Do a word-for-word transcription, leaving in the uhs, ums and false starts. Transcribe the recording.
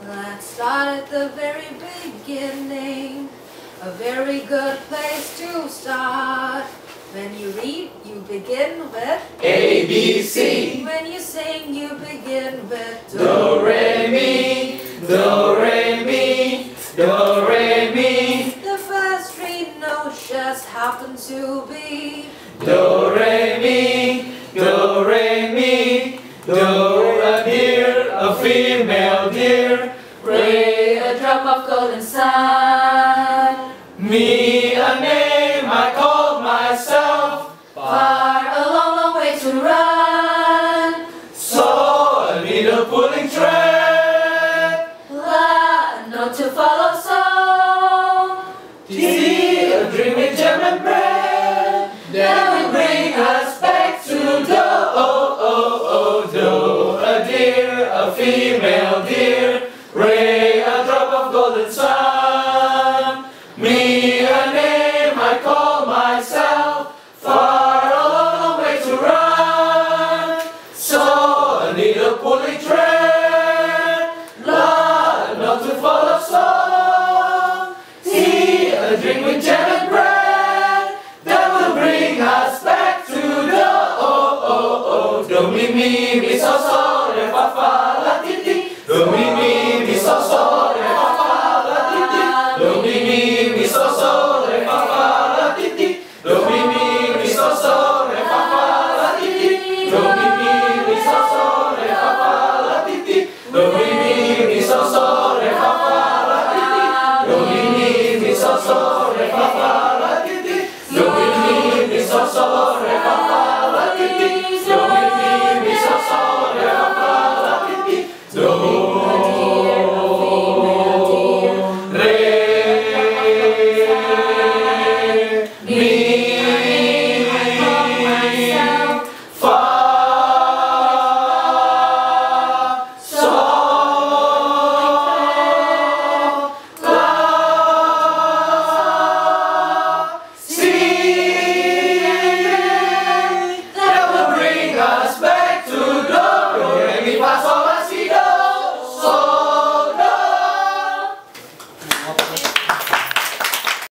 Let's start at the very beginning. A very good place to start. When you read, you begin with A, B, C. When you sing, you begin with Do, re, mi. Do, re, mi. Do, re, mi. The first three notes just happen to be Do, re, mi. Do, re, mi. Do, a deer, a female deer. Re, a drop of golden sun. Me, a name I called myself. Far, a long, long way to run. So, a needle pulling thread. La, a note to follow song. T, a dreaming gem and bread. That will bring us back to do, oh, oh, oh, do. A deer, a female